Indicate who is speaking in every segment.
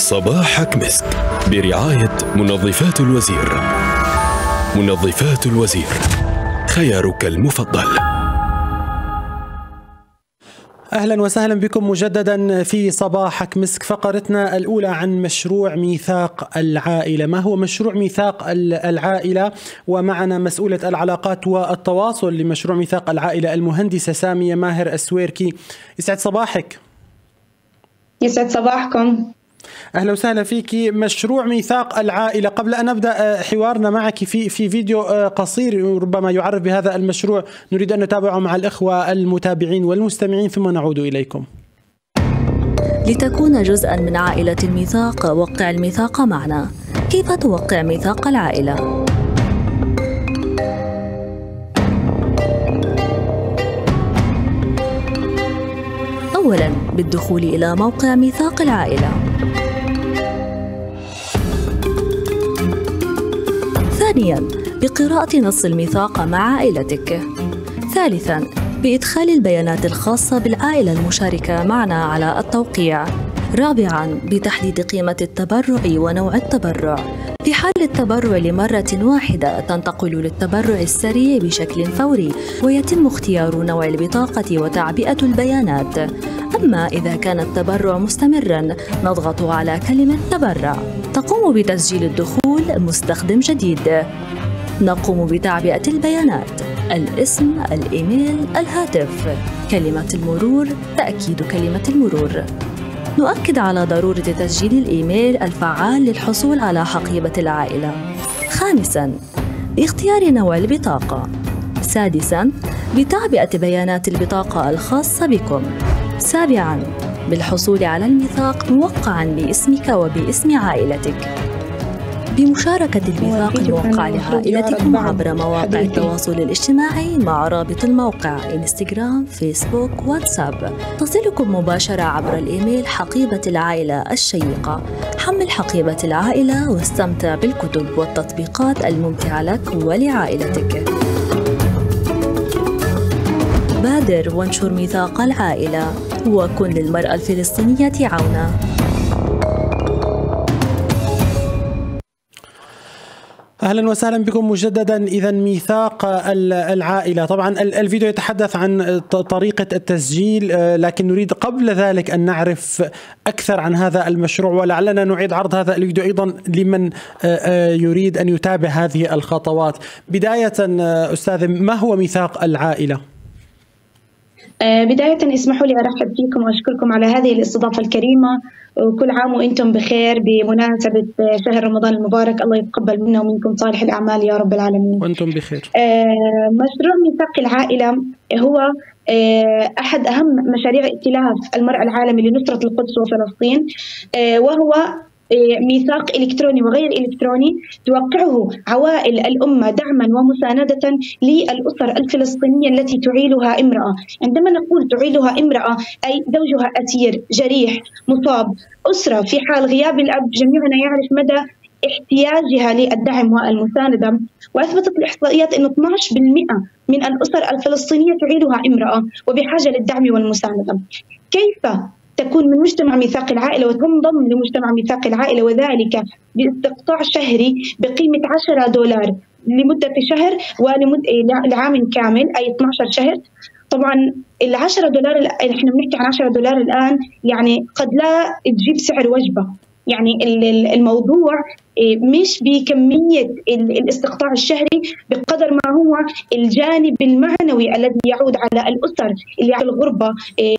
Speaker 1: صباحك مسك برعاية منظفات الوزير. منظفات الوزير، خيارك المفضل.
Speaker 2: أهلا وسهلا بكم مجددا في صباحك مسك. فقرتنا الأولى عن مشروع ميثاق العائلة. ما هو مشروع ميثاق العائلة؟ ومعنا مسؤولة العلاقات والتواصل لمشروع ميثاق العائلة المهندسة سامية ماهر السويركي. يسعد صباحك.
Speaker 3: يسعد صباحكم.
Speaker 2: أهلا وسهلا فيك. مشروع ميثاق العائلة، قبل أن نبدأ حوارنا معك في فيديو قصير ربما يعرف بهذا المشروع نريد أن نتابعه مع الإخوة المتابعين والمستمعين ثم نعود إليكم.
Speaker 4: لتكون جزءا من عائلة الميثاق وقع الميثاق معنا. كيف توقع ميثاق العائلة؟ أولا بالدخول إلى موقع ميثاق العائلة. ثانياً بقراءة نص الميثاق مع عائلتك. ثالثاً بإدخال البيانات الخاصة بالعائلة المشاركة معنا على التوقيع. رابعاً بتحديد قيمة التبرع ونوع التبرع. في حال التبرع لمرة واحدة تنتقل للتبرع السريع بشكل فوري ويتم اختيار نوع البطاقة وتعبئة البيانات. أما إذا كان التبرع مستمراً نضغط على كلمة تبرع. تقوم بتسجيل الدخول مستخدم جديد. نقوم بتعبئة البيانات: الاسم، الإيميل، الهاتف، كلمة المرور، تأكيد كلمة المرور. نؤكد على ضرورة تسجيل الإيميل الفعال للحصول على حقيبة العائلة. خامساً باختيار نوع البطاقة. سادساً بتعبئة بيانات البطاقة الخاصة بكم. سابعاً بالحصول على الميثاق موقعاً باسمك وباسم عائلتك. بمشاركة الميثاق الموقع لعائلتكم عبر مواقع التواصل الاجتماعي مع رابط الموقع انستغرام، فيسبوك، واتساب. تصلكم مباشرة عبر الإيميل حقيبة العائلة الشيقة. حمل حقيبة العائلة واستمتع بالكتب والتطبيقات الممتعة لك ولعائلتك. بادر وانشر ميثاق العائلة وكن للمرأة الفلسطينية عونا.
Speaker 2: أهلا وسهلا بكم مجددا. إذا ميثاق العائلة، طبعا الفيديو يتحدث عن طريقة التسجيل، لكن نريد قبل ذلك أن نعرف أكثر عن هذا المشروع، ولعلنا نعيد عرض هذا الفيديو أيضا لمن يريد أن يتابع هذه الخطوات. بداية أستاذ، ما هو ميثاق العائلة؟
Speaker 3: بداية اسمحوا لي أرحب فيكم وأشكركم على هذه الاستضافة الكريمة، وكل عام وأنتم بخير بمناسبة شهر رمضان المبارك. الله يتقبل منا ومنكم صالح الأعمال يا رب العالمين.
Speaker 2: وأنتم بخير.
Speaker 3: مشروع ميثاق العائلة هو أحد أهم مشاريع ائتلاف المرأة العالمي لنصرة القدس وفلسطين، وهو ميثاق إلكتروني وغير إلكتروني توقعه عوائل الأمة دعما ومساندة للأسر الفلسطينية التي تعيلها امرأة. عندما نقول تعيلها امرأة أي زوجها أسير، جريح، مصاب، أسرة في حال غياب الأب. جميعنا يعرف مدى احتياجها للدعم والمساندة، وأثبتت الإحصائيات أن 12% من الأسر الفلسطينية تعيلها امرأة وبحاجة للدعم والمساندة. كيف تكون من مجتمع ميثاق العائلة وتنضم لمجتمع ميثاق العائلة، وذلك باستقطاع شهري بقيمة $10 لمدة شهر ولعام كامل أي 12 شهر. طبعا $10 احنا بنحكي عن $10 الآن، يعني قد لا تجيب سعر وجبة. يعني الموضوع مش بكمية الاستقطاع الشهري بقدر ما هو الجانب المعنوي الذي يعود على الأسر اللي على الغربة،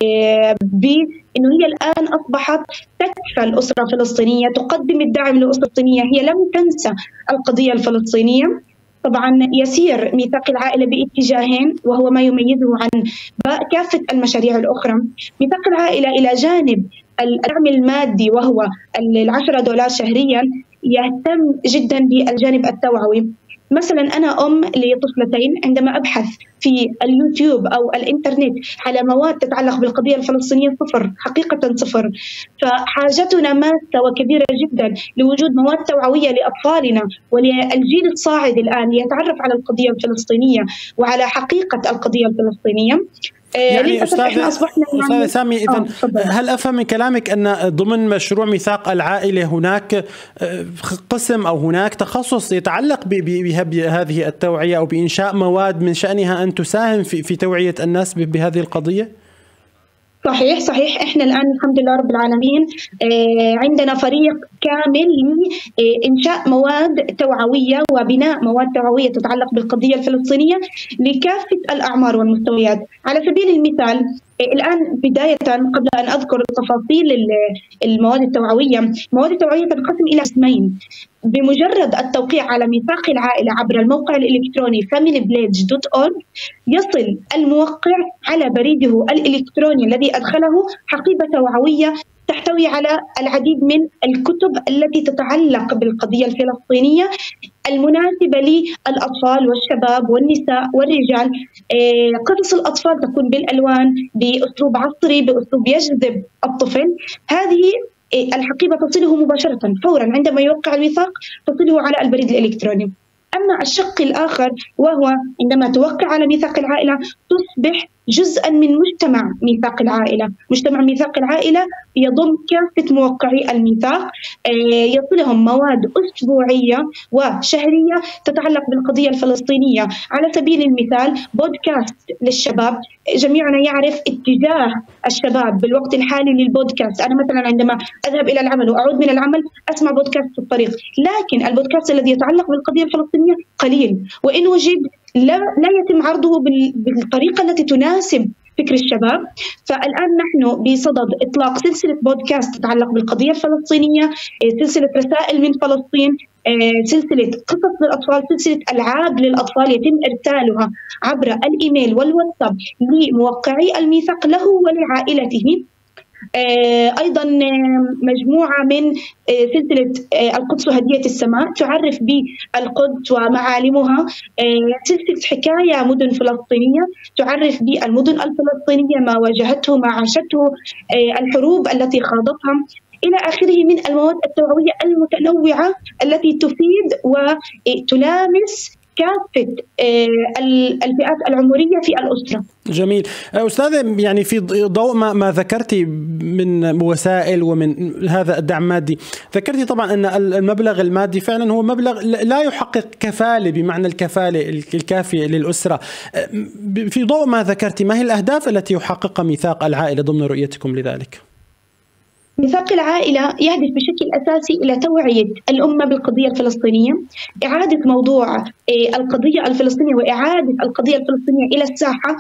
Speaker 3: بأنه هي الآن أصبحت تكفى الأسرة الفلسطينية، تقدم الدعم للأسرة الفلسطينية، هي لم تنسى القضية الفلسطينية. طبعا يسير ميثاق العائلة باتجاهين، وهو ما يميزه عن كافة المشاريع الأخرى. ميثاق العائلة إلى جانب الدعم المادي وهو $10 شهريا، يهتم جدا بالجانب التوعوي. مثلا أنا أم لطفلتين، عندما أبحث في اليوتيوب أو الإنترنت على مواد تتعلق بالقضية الفلسطينية صفر، حقيقة صفر. فحاجتنا ماسة وكبيرة جدا لوجود مواد توعوية لأطفالنا وللجيل الصاعد الآن يتعرف على القضية الفلسطينية وعلى حقيقة القضية الفلسطينية.
Speaker 2: يعني أستاذ سامي، إذن هل أفهم من كلامك أن ضمن مشروع ميثاق العائلة هناك قسم أو هناك تخصص يتعلق بهذه التوعية أو بإنشاء مواد من شأنها أن تساهم في توعية الناس بهذه القضية؟
Speaker 3: صحيح. احنا الان الحمد لله رب العالمين عندنا فريق كامل لإنشاء مواد توعوية وبناء مواد توعوية تتعلق بالقضية الفلسطينية لكافة الأعمار والمستويات. على سبيل المثال الآن بداية قبل أن أذكر تفاصيل المواد التوعوية، المواد التوعوية تنقسم إلى قسمين. بمجرد التوقيع على ميثاق العائلة عبر الموقع الإلكتروني familypledge.org يصل الموقع على بريده الإلكتروني الذي أدخله حقيبة توعوية تحتوي على العديد من الكتب التي تتعلق بالقضية الفلسطينية المناسبة للأطفال والشباب والنساء والرجال. قصص الأطفال تكون بالألوان بأسلوب عصري بأسلوب يجذب الطفل. هذه الحقيبة تصله مباشرة فورا عندما يوقع الميثاق، تصله على البريد الإلكتروني. أما الشق الآخر وهو عندما توقع على ميثاق العائلة تصبح جزءا من مجتمع ميثاق العائلة. مجتمع ميثاق العائلة يضم كافة موقعي الميثاق، يصلهم مواد أسبوعية وشهرية تتعلق بالقضية الفلسطينية. على سبيل المثال بودكاست للشباب، جميعنا يعرف اتجاه الشباب بالوقت الحالي للبودكاست. أنا مثلا عندما أذهب إلى العمل وأعود من العمل أسمع بودكاست في الطريق، لكن البودكاست الذي يتعلق بالقضية الفلسطينية قليل، وإن وجد لا يتم عرضه بالطريقة التي تناسب فكر الشباب. فالآن نحن بصدد إطلاق سلسلة بودكاست تتعلق بالقضية الفلسطينية، سلسلة رسائل من فلسطين، سلسلة قصص للأطفال، سلسلة ألعاب للأطفال يتم إرسالها عبر الإيميل والواتساب لموقعي الميثاق له ولعائلته. أيضا مجموعة من سلسلة القدس هدية السماء تعرف بالقدس ومعالمها، سلسلة حكاية مدن فلسطينية تعرف بالمدن الفلسطينية ما واجهته ما عاشته، الحروب التي خاضتها إلى آخره من المواد التوعوية المتنوعة التي تفيد وتلامس كافة الفئات العمرية في الأسرة.
Speaker 2: جميل. أستاذة، يعني في ضوء ما ذكرتي من وسائل ومن هذا الدعم المادي، ذكرتي طبعا أن المبلغ المادي فعلا هو مبلغ لا يحقق كفالة بمعنى الكفالة الكافية للأسرة. في ضوء ما ذكرتي، ما هي الأهداف التي يحققها ميثاق العائلة ضمن رؤيتكم لذلك؟
Speaker 3: ميثاق العائلة يهدف بشكل أساسي إلى توعية الأمة بالقضية الفلسطينية، إعادة موضوع القضية الفلسطينية وإعادة القضية الفلسطينية إلى الساحة،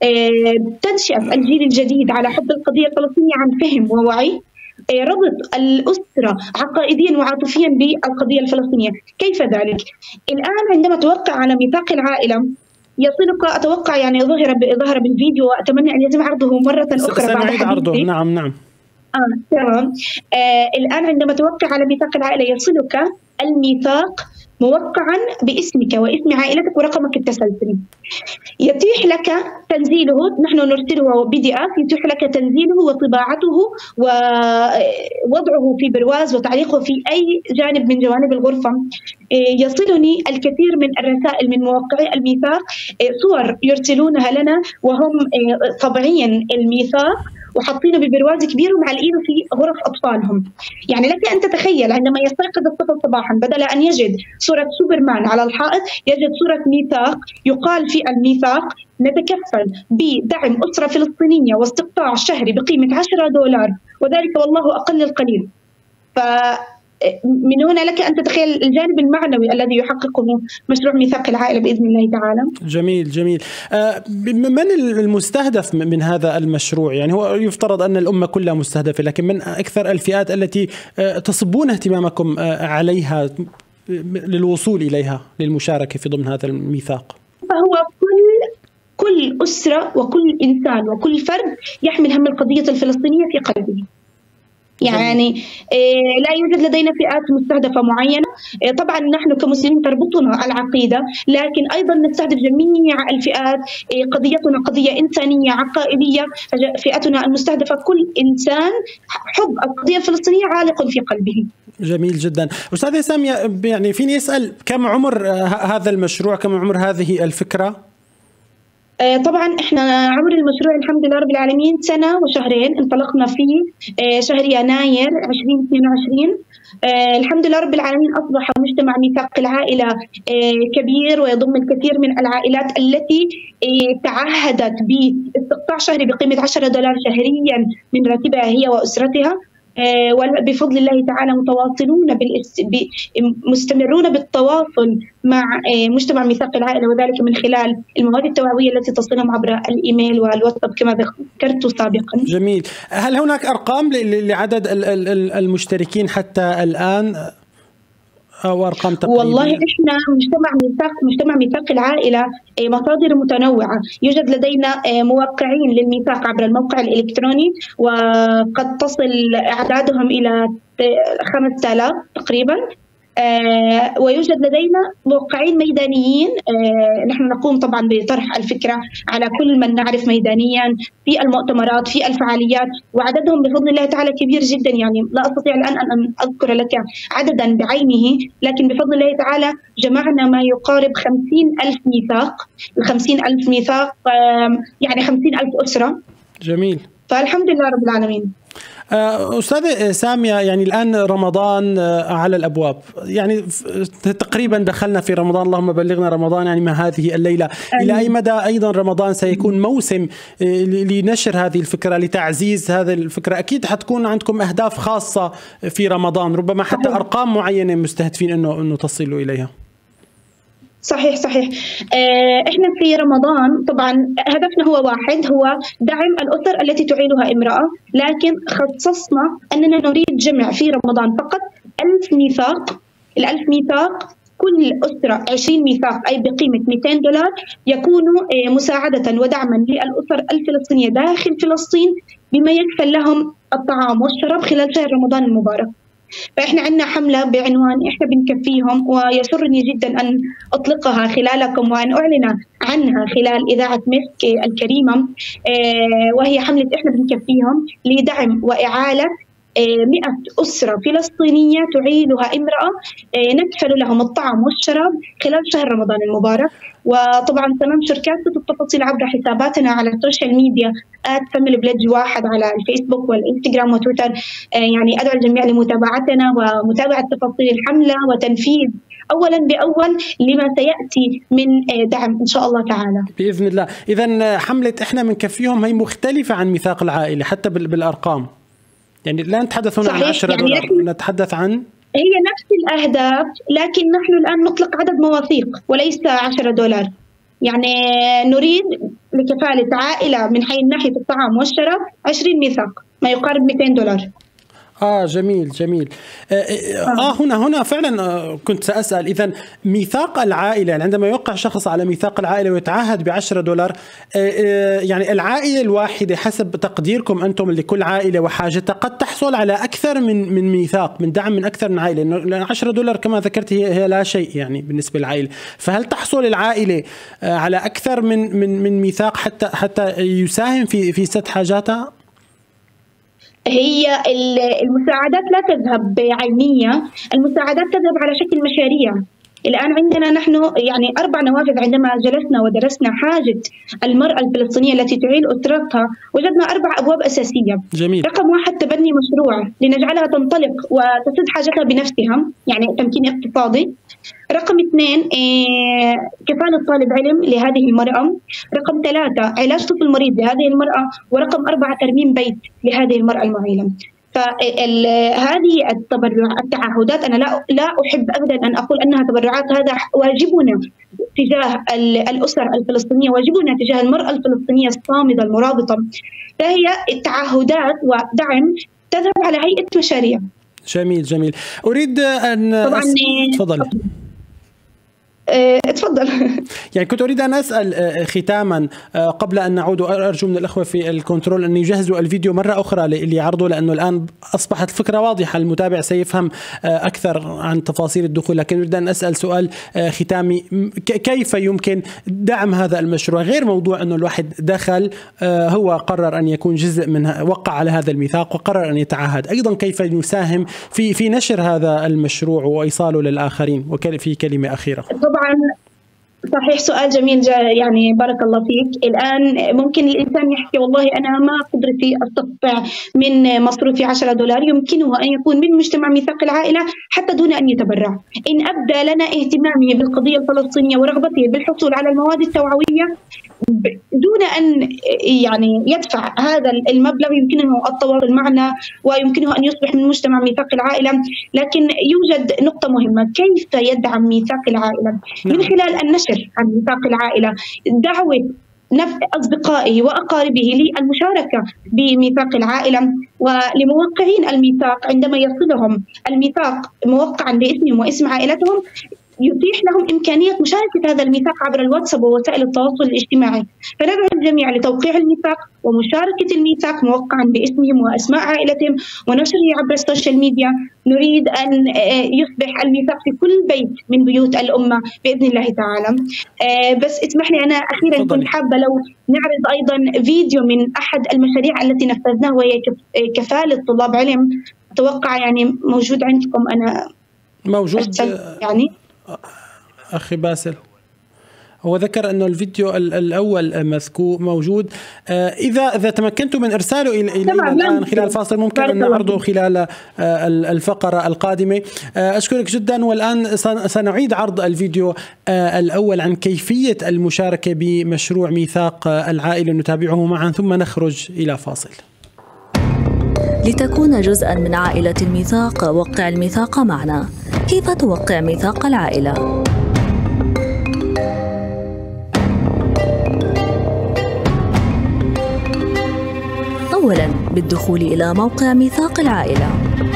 Speaker 3: تنشئة الجيل الجديد على حب القضية الفلسطينية عن فهم ووعي، ربط الأسرة عقائديا وعاطفيا بالقضية الفلسطينية. كيف ذلك؟ الآن عندما توقع على ميثاق العائلة يصلك، أتوقع يعني ظهر بالفيديو وأتمنى أن يتم عرضه مرة أخرى
Speaker 2: بعد عرضه. نعم.
Speaker 3: تمام. الآن عندما توقع على ميثاق العائلة يصلك الميثاق موقعا باسمك واسم عائلتك ورقمك التسلسلي. يتيح لك تنزيله، نحن نرسله PDF، يتيح لك تنزيله وطباعته ووضعه في برواز وتعليقه في أي جانب من جوانب الغرفة. يصلني الكثير من الرسائل من موقعي الميثاق، صور يرسلونها لنا وهم طبعين الميثاق وحاطينه ببرواز كبير ومعلقينه في غرف أطفالهم. يعني لك أن تتخيل عندما يستيقظ الطفل صباحا بدل أن يجد صورة سوبرمان على الحائط يجد صورة ميثاق، يقال في الميثاق نتكفل بدعم أسرة فلسطينية واستقطاع شهري بقيمة $10، وذلك والله أقل القليل. من هنا لك أن تتخيل الجانب المعنوي الذي يحققه مشروع ميثاق العائلة بإذن الله تعالى.
Speaker 2: جميل. من المستهدف من هذا المشروع؟ يعني هو يفترض أن الأمة كلها مستهدفة، لكن من أكثر الفئات التي تصبون اهتمامكم عليها للوصول إليها للمشاركة في ضمن هذا الميثاق؟
Speaker 3: فهو كل أسرة وكل إنسان وكل فرد يحمل هم القضية الفلسطينية في قلبه. يعني لا يوجد لدينا فئات مستهدفة معينة. طبعا نحن كمسلمين تربطنا العقيدة، لكن أيضا نستهدف جميع الفئات. قضيتنا قضية إنسانية عقائدية، فئتنا المستهدفة كل إنسان حب القضية الفلسطينية عالق في قلبه.
Speaker 2: جميل جدا. أستاذة سامية، يعني فيني أسأل كم عمر هذا المشروع، كم عمر هذه الفكرة؟
Speaker 3: طبعا احنا عمر المشروع الحمد لله رب العالمين 1 سنة وشهرين، انطلقنا في شهر يناير 2022. الحمد لله رب العالمين أصبح مجتمع ميثاق العائلة كبير ويضم الكثير من العائلات التي تعهدت باستقطاع شهري بقيمة $10 شهريا من راتبها هي وأسرتها. وبفضل الله تعالى مستمرون بالتواصل مع مجتمع ميثاق العائلة، وذلك من خلال المواد التوعوية التي تصلهم عبر الإيميل والواتساب كما ذكرت سابقا.
Speaker 2: جميل. هل هناك أرقام لعدد المشتركين حتى الآن أو أرقام تقريبية؟
Speaker 3: والله إحنا مجتمع ميثاق العائلة مصادر متنوعة. يوجد لدينا موقعين للميثاق عبر الموقع الإلكتروني، وقد تصل أعدادهم إلى 5000 تقريبا. ويوجد لدينا موقعين ميدانيين. نحن نقوم طبعا بطرح الفكرة على كل من نعرف ميدانيا في المؤتمرات في الفعاليات، وعددهم بفضل الله تعالى كبير جدا. يعني لا أستطيع الآن أن أذكر لك عددا بعينه، لكن بفضل الله تعالى جمعنا ما يقارب 50,000 ميثاق. ال50,000 ميثاق يعني 50,000 أسرة.
Speaker 2: جميل.
Speaker 3: فالحمد لله رب العالمين.
Speaker 2: أستاذة سامية، يعني الآن رمضان على الأبواب، يعني تقريبا دخلنا في رمضان، اللهم بلغنا رمضان يعني ما هذه الليلة. إلى أي مدى أيضا رمضان سيكون موسم لنشر هذه الفكرة، لتعزيز هذه الفكرة؟ أكيد حتكون عندكم أهداف خاصة في رمضان، ربما حتى أرقام معينة مستهدفين أنه تصلوا إليها.
Speaker 3: صحيح. احنا في رمضان طبعا هدفنا هو واحد، هو دعم الأسر التي تعيلها امرأة، لكن خصصنا أننا نريد جمع في رمضان فقط 1000 ميثاق. ال1000 ميثاق كل أسرة 20 ميثاق، أي بقيمة $200 يكونوا مساعدة ودعما للأسر الفلسطينية داخل فلسطين بما يكفل لهم الطعام والشراب خلال شهر رمضان المبارك. فإحنا عندنا حملة بعنوان إحنا بنكفيهم، ويسرني جدا أن أطلقها خلالكم وأن أعلن عنها خلال إذاعة مسك الكريمة، وهي حملة إحنا بنكفيهم لدعم وإعالة 100 أسرة فلسطينية تعيلها امرأة، نكفل لهم الطعام والشراب خلال شهر رمضان المبارك. وطبعا سننشر كافة التفاصيل عبر حساباتنا على السوشيال ميديا @FamilyPledge1 على الفيسبوك والإنستغرام وتويتر. يعني أدعو الجميع لمتابعتنا ومتابعة تفاصيل الحملة وتنفيذ أولا بأول لما سيأتي من دعم إن شاء الله تعالى
Speaker 2: بإذن الله. إذن حملة إحنا بنكفيهم هي مختلفة عن ميثاق العائلة حتى بالأرقام، يعني لا نتحدث هنا عن $10، يعني نتحدث عن
Speaker 3: هي نفس الأهداف، لكن نحن الآن نطلق عدد مواثيق وليس $10. يعني نريد لكفالة عائلة من حيث ناحية الطعام والشراب 20 ميثاق ما يقارب $200.
Speaker 2: جميل. هنا فعلا كنت سأسأل، إذن ميثاق العائلة، يعني عندما يوقع شخص على ميثاق العائلة ويتعهد $10، يعني العائلة الواحدة حسب تقديركم أنتم لكل عائلة وحاجتها قد تحصل على أكثر من ميثاق، من دعم من أكثر من عائلة، لأن $10 كما ذكرت هي لا شيء يعني بالنسبة للعائلة. فهل تحصل العائلة على أكثر من ميثاق حتى يساهم في سد حاجاتها؟
Speaker 3: هي المساعدات لا تذهب بعينية، المساعدات تذهب على شكل مشاريع. الآن عندنا نحن يعني 4 نوافذ. عندما جلسنا ودرسنا حاجة المرأة الفلسطينية التي تعيل أسرتها وجدنا 4 أبواب أساسية.
Speaker 2: جميل.
Speaker 3: رقم 1 تبني مشروع لنجعلها تنطلق وتسد حاجتها بنفسها، يعني تمكين اقتصادي. رقم 2 كفالة طالب علم لهذه المرأة. رقم 3 علاج طفل مريض لهذه المرأة. ورقم 4 ترميم بيت لهذه المرأة المعيلة. فهذه التعهدات أنا لا أحب أبدا أن أقول أنها تبرعات، هذا واجبنا تجاه الأسر الفلسطينية، واجبنا تجاه المرأة الفلسطينية الصامدة المرابطة. فهي تعهدات ودعم تذهب على هيئة مشاريع.
Speaker 2: جميل. أريد أن
Speaker 3: طبعا اتفضل.
Speaker 2: يعني كنت أريد أن أسأل ختاما قبل أن نعود، أرجو من الأخوة في الكنترول أن يجهزوا الفيديو مرة أخرى ليعرضوا، لأنه الآن أصبحت الفكرة واضحة، المتابع سيفهم أكثر عن تفاصيل الدخول. لكن أريد أن أسأل سؤال ختامي، كيف يمكن دعم هذا المشروع؟ غير موضوع أنه الواحد دخل هو قرر أن يكون جزء منها، وقع على هذا الميثاق وقرر أن يتعهد، أيضا كيف يساهم في نشر هذا المشروع وإيصاله للآخرين؟ وفي كلمة أخيرة.
Speaker 3: طبعا صحيح، سؤال جميل يعني بارك الله فيك. الآن ممكن الإنسان يحكي والله أنا ما قدرتي أستطيع من مصروفي $10، يمكنه أن يكون من مجتمع ميثاق العائلة حتى دون أن يتبرع. إن أبدى لنا اهتمامه بالقضية الفلسطينية ورغبته بالحصول على المواد التوعوية دون أن يعني يدفع هذا المبلغ، يمكنه التواصل معنا ويمكنه أن يصبح من مجتمع ميثاق العائلة. لكن يوجد نقطة مهمة، كيف يدعم ميثاق العائلة؟ من خلال النشر عن ميثاق العائلة، دعوة أصدقائه وأقاربه للمشاركة بميثاق العائلة، ولموقعين الميثاق عندما يصلهم الميثاق موقعا باسمهم واسم عائلتهم يتيح لهم إمكانية مشاركة هذا الميثاق عبر الواتساب ووسائل التواصل الاجتماعي. فندعو الجميع لتوقيع الميثاق ومشاركة الميثاق موقعا باسمهم وأسماء عائلتهم ونشره عبر السوشيال ميديا. نريد أن يصبح الميثاق في كل بيت من بيوت الأمة بإذن الله تعالى. بس اسمح لي أنا أخيرا كنت حابة لو نعرض أيضا فيديو من أحد المشاريع التي نفذناها وهي كفالة طلاب علم. أتوقع يعني موجود عندكم، أنا
Speaker 2: موجود
Speaker 3: يعني
Speaker 2: أخي باسل. هو ذكر أنه الفيديو الأول مذكور موجود. إذا تمكنتم من إرساله إلينا الآن خلال الفاصل ممكن أن نعرضه خلال الفقرة القادمة. أشكرك جدا. والآن سنعيد عرض الفيديو الأول عن كيفية المشاركة بمشروع ميثاق العائلة، نتابعه معا ثم نخرج إلى فاصل.
Speaker 4: لتكون جزءا من عائلة الميثاق وقع الميثاق معنا. كيف توقع ميثاق العائلة؟ أولاً بالدخول إلى موقع ميثاق العائلة.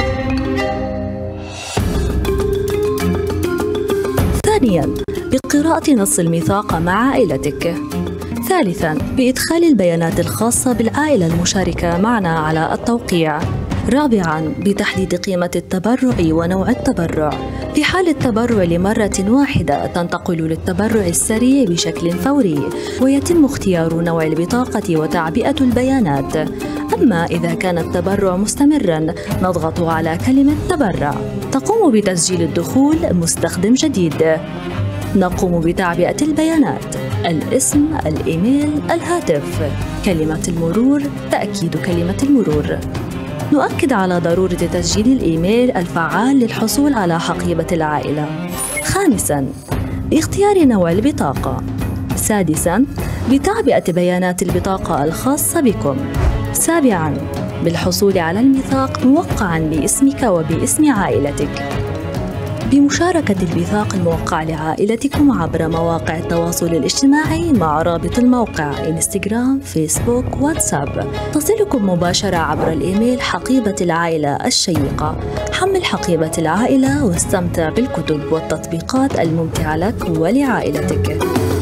Speaker 4: ثانياً بقراءة نص الميثاق مع عائلتك. ثالثاً بإدخال البيانات الخاصة بالعائلة المشاركة معنا على التوقيع. رابعاً بتحديد قيمة التبرع ونوع التبرع. في حال التبرع لمرة واحدة تنتقل للتبرع السريع بشكل فوري، ويتم اختيار نوع البطاقة وتعبئة البيانات. أما إذا كان التبرع مستمراً نضغط على كلمة تبرع. تقوم بتسجيل الدخول مستخدم جديد. نقوم بتعبئة البيانات: الاسم، الإيميل، الهاتف، كلمة المرور، تأكيد كلمة المرور. نؤكد على ضرورة تسجيل الإيميل الفعال للحصول على حقيبة العائلة. خامساً باختيار نوع البطاقة. سادساً بتعبئة بيانات البطاقة الخاصة بكم. سابعاً بالحصول على الميثاق موقعاً باسمك وباسم عائلتك. بمشاركة الميثاق الموقع لعائلتكم عبر مواقع التواصل الاجتماعي مع رابط الموقع إنستغرام، فيسبوك، واتساب. تصلكم مباشرة عبر الإيميل حقيبة العائلة الشيقة. حمل حقيبة العائلة واستمتع بالكتب والتطبيقات الممتعة لك ولعائلتك.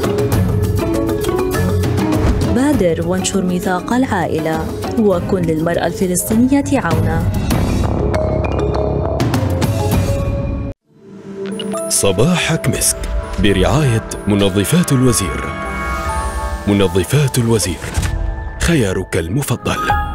Speaker 4: بادر وانشر ميثاق العائلة وكن للمرأة الفلسطينية عوناً.
Speaker 1: صباحك مسك برعاية منظفات الوزير. منظفات الوزير، خيارك المفضل.